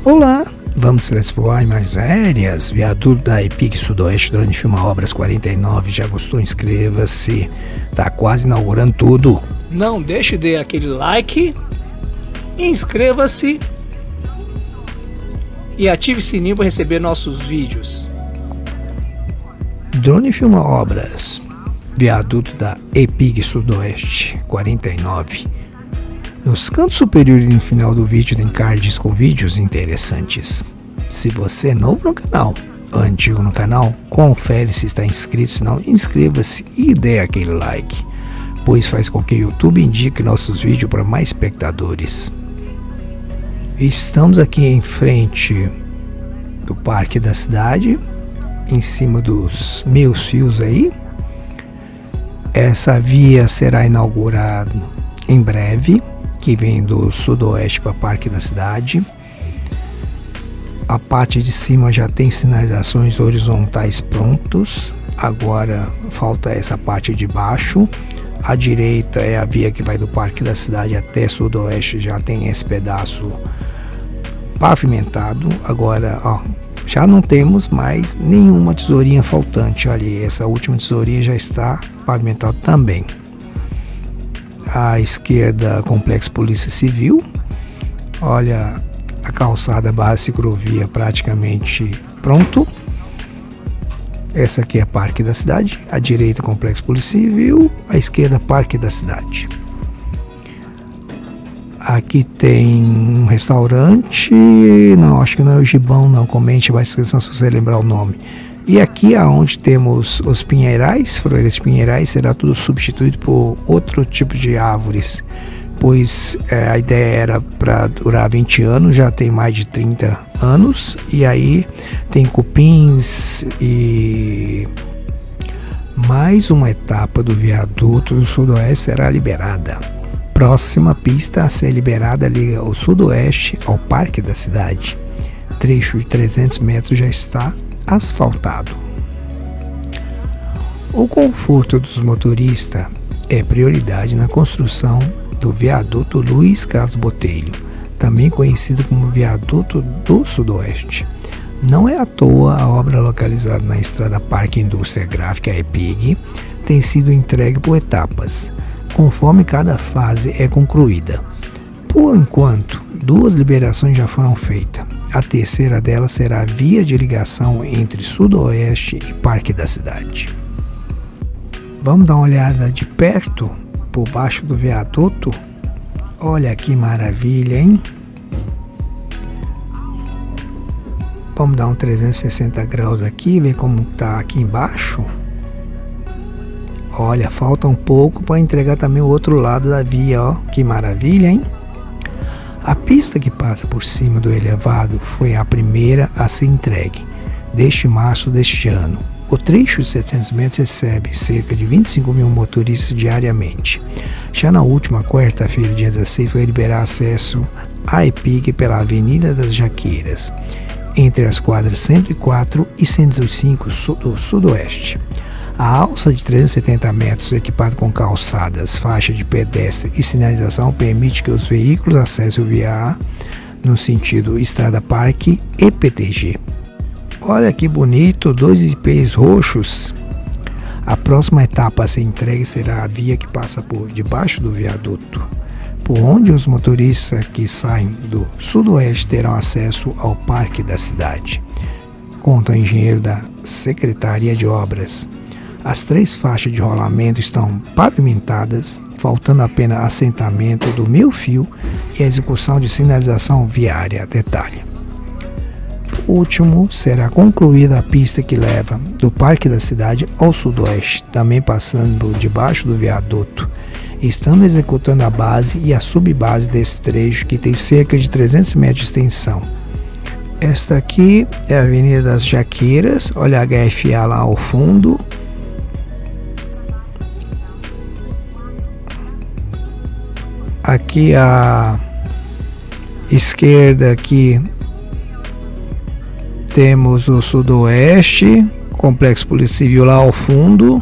Olá, vamos transformar imagens aéreas. Viaduto da EPIG Sudoeste durante Filma Obras 49. Já gostou? Inscreva-se. Tá quase inaugurando tudo. Não deixe de dar aquele like, inscreva-se e ative o sininho para receber nossos vídeos. Drone Filma Obras. Viaduto da EPIG Sudoeste 49. Nos cantos superiores e no final do vídeo tem cards com vídeos interessantes. Se você é novo no canal ou antigo no canal, confere se está inscrito, se não, inscreva-se e dê aquele like, pois faz com que o YouTube indique nossos vídeos para mais espectadores. Estamos aqui em frente do Parque da Cidade, em cima dos meus fios aí. Essa via será inaugurada em breve, que vem do sudoeste para o Parque da Cidade. A parte de cima já tem sinalizações horizontais prontos, agora falta essa parte de baixo. A direita é a via que vai do Parque da Cidade até sudoeste, já tem esse pedaço pavimentado. Agora, ó, já não temos mais nenhuma tesourinha faltante. Olha, essa última tesourinha já está pavimentada também. À esquerda, Complexo Polícia Civil. Olha, a calçada base ciclovia praticamente pronto. Essa aqui é Parque da Cidade. À direita, Complexo Polícia Civil. À esquerda, Parque da Cidade. Aqui tem um restaurante. Não, acho que não é o Gibão, não. Comente abaixo na descrição se você lembrar o nome. E aqui aonde temos os pinheirais, floreiras pinheirais, será tudo substituído por outro tipo de árvores, pois a ideia era para durar 20 anos, já tem mais de 30 anos, e aí tem cupins e mais uma etapa do viaduto do sudoeste será liberada. Próxima pista a ser liberada liga o sudoeste ao Parque da Cidade. Trecho de 300 metros já está asfaltado. O conforto dos motoristas é prioridade na construção do viaduto Luiz Carlos Botelho, também conhecido como Viaduto do Sudoeste. Não é à toa a obra localizada na estrada Parque Indústria Gráfica EPIG tem sido entregue por etapas, conforme cada fase é concluída. Por enquanto, 2 liberações já foram feitas. A terceira delas será a via de ligação entre Sudoeste e Parque da Cidade. Vamos dar uma olhada de perto, por baixo do viaduto. Olha que maravilha, hein? Vamos dar um 360 graus aqui, ver como está aqui embaixo. Olha, falta um pouco para entregar também o outro lado da via, ó. Que maravilha, hein? A pista que passa por cima do elevado foi a primeira a ser entregue, desde março deste ano. O trecho de 700 metros recebe cerca de 25 mil motoristas diariamente. Já na última quarta-feira, dia 16, foi liberar acesso à EPIG pela Avenida das Jaqueiras, entre as quadras 104 e 105 do Sudoeste. A alça de 370 metros, equipada com calçadas, faixa de pedestre e sinalização, permite que os veículos acessem o VA no sentido Estrada Parque e PTG. Olha que bonito, 2 IPs roxos. A próxima etapa a ser entregue será a via que passa por debaixo do viaduto, por onde os motoristas que saem do sudoeste terão acesso ao Parque da Cidade. Conta o engenheiro da Secretaria de Obras. As 3 faixas de rolamento estão pavimentadas, faltando apenas assentamento do meio fio e a execução de sinalização viária. Detalhe: por último, será concluída a pista que leva do Parque da Cidade ao sudoeste, também passando debaixo do viaduto. Estamos executando a base e a subbase desse trecho, que tem cerca de 300 metros de extensão. Esta aqui é a Avenida das Jaqueiras, olha a HFA lá ao fundo. Aqui à esquerda aqui temos o sudoeste, Complexo Polícia Civil lá ao fundo,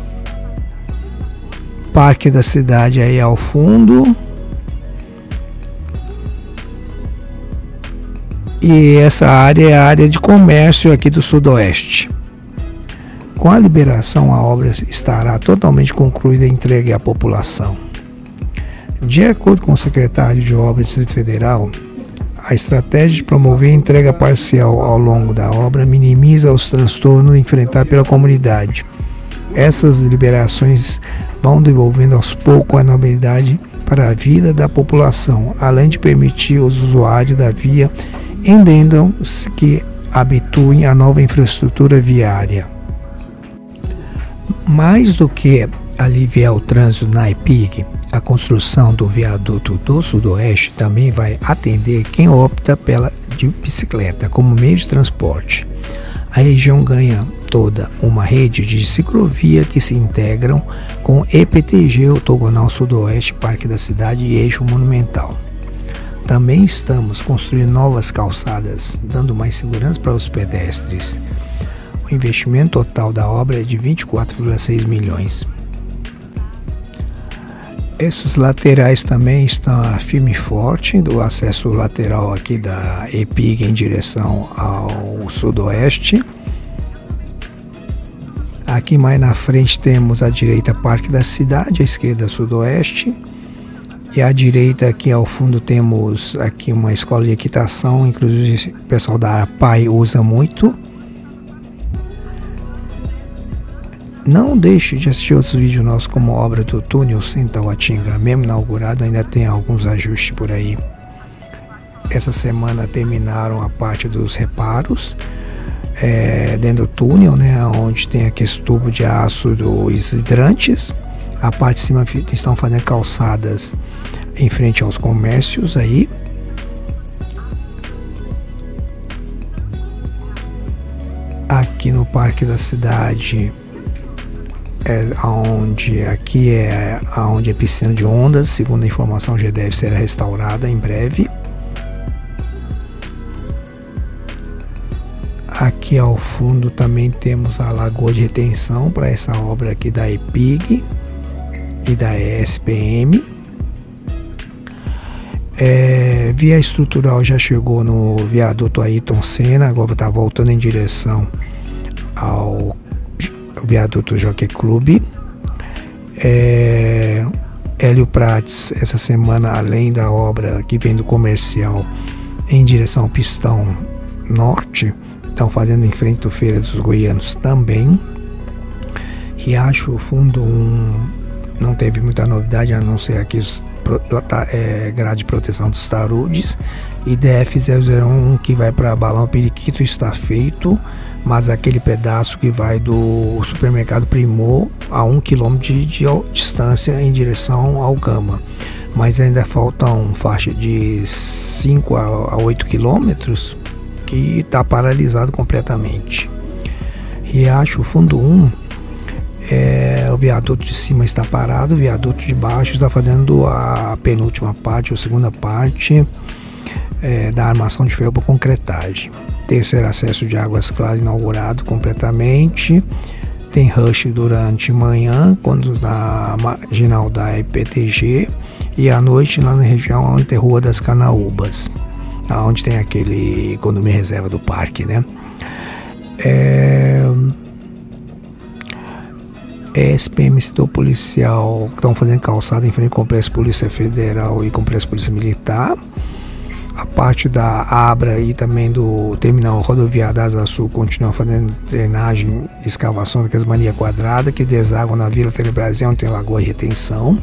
Parque da Cidade aí ao fundo, E essa área é a área de comércio aqui do Sudoeste. Com a liberação, a obra estará totalmente concluída e entregue à população. De acordo com o secretário de Obras do Distrito Federal, a estratégia de promover a entrega parcial ao longo da obra minimiza os transtornos enfrentados pela comunidade. Essas liberações vão devolvendo aos poucos a normalidade para a vida da população, além de permitir aos usuários da via entendam-se que habituem a nova infraestrutura viária. Mais do que aliviar o trânsito na EPIG, a construção do viaduto do Sudoeste também vai atender quem opta pela de bicicleta como meio de transporte. A região ganha toda uma rede de ciclovia que se integram com EPTG, Ortogonal Sudoeste, Parque da Cidade e Eixo Monumental. Também estamos construindo novas calçadas, dando mais segurança para os pedestres. O investimento total da obra é de 24,6 milhões. Esses laterais também estão firme e forte, do acesso lateral aqui da EPIG em direção ao Sudoeste. Aqui mais na frente temos à direita Parque da Cidade, à esquerda Sudoeste. E à direita aqui ao fundo temos aqui uma escola de equitação, inclusive o pessoal da APAI usa muito. Não deixe de assistir outros vídeos nossos como a obra do túnel Tauatinga, mesmo inaugurado, ainda tem alguns ajustes por aí. Essa semana terminaram a parte dos reparos dentro do túnel, né, onde tem aqueles tubos de aço dos hidrantes. A parte de cima estão fazendo calçadas em frente aos comércios aí. Aqui no Parque da Cidade aqui é onde é piscina de ondas, segundo a informação já deve ser restaurada em breve. Aqui ao fundo também temos a lagoa de retenção para essa obra aqui da EPIG e da ESPM. Via estrutural já chegou no viaduto Ayrton Senna, agora está voltando em direção ao viaduto Jockey Club. Hélio Prates, essa semana, além da obra que vem do comercial em direção ao Pistão Norte, estão fazendo em frente do Feira dos Goianos também. Riacho Fundo 1 não teve muita novidade, a não ser aqui grade de proteção dos tarudes. E DF001 que vai para Balão Periquito está feito, mas aquele pedaço que vai do supermercado Primor a 1 km de distância em direção ao Gama, mas ainda faltam faixa de 5 a 8 quilômetros que está paralisado completamente. Riacho Fundo 1, o viaduto de cima está parado, o viaduto de baixo está fazendo a penúltima parte, ou segunda parte da armação de ferro para concretagem. Terceiro acesso de Águas Claras inaugurado completamente. Tem rush durante manhã, quando na marginal da EPTG, e à noite lá na região onde tem Rua das Canaúbas, onde tem aquele condomínio reserva do parque, né? SPM, setor policial, estão fazendo calçada em frente ao Complexo Polícia Federal e Complexo Polícia Militar. A parte da Abra e também do terminal rodoviário da Asa Sul continua fazendo drenagem e escavação daquelas manias quadradas que desaguam na Vila Telebrasil, onde tem lagoa de retenção.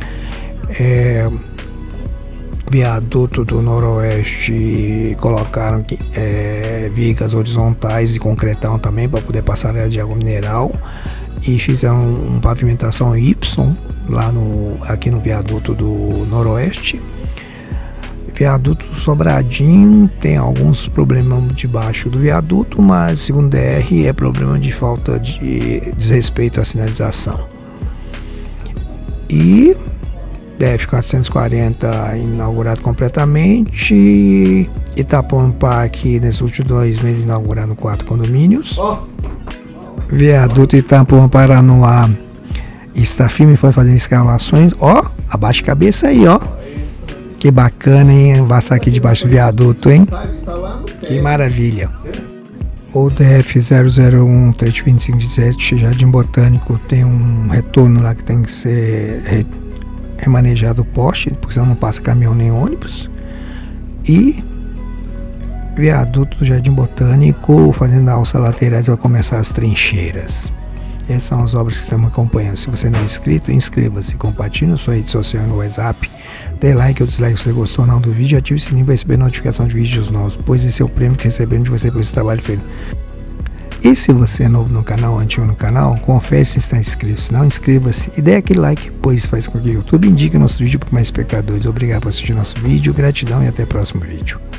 Viaduto do Noroeste colocaram vigas horizontais e concretão também para poder passar a de água mineral, e fizeram uma pavimentação Y lá aqui no viaduto do Noroeste. Viaduto Sobradinho tem alguns problemas debaixo do viaduto, mas segundo DR é problema de falta de desrespeito à sinalização. E DF 440 inaugurado completamente. Itapuã Parque nesses últimos 2 meses inaugurando 4 condomínios. Viaduto Itapuã Paranoá está firme, foi fazendo escavações. Abaixa a cabeça aí, Que bacana, hein? Passar aqui debaixo do viaduto, hein? Que maravilha. O DF001 32517, Jardim Botânico, tem um retorno lá que tem que ser remanejado o poste, porque senão não passa caminhão nem ônibus. E viaduto do Jardim Botânico, fazendo a alça laterais, vai começar as trincheiras. Essas são as obras que estamos acompanhando. Se você não é inscrito, inscreva-se, compartilhe na sua rede social, no WhatsApp, dê like ou dislike se você gostou ou não do vídeo, ative o sininho para receber notificação de vídeos novos, pois esse é o prêmio que recebemos de você por esse trabalho feito. E se você é novo no canal, antigo no canal, confere se está inscrito. Se não, inscreva-se e dê aquele like, pois faz com que o YouTube indique nosso vídeo para mais espectadores. Obrigado por assistir nosso vídeo, gratidão e até o próximo vídeo.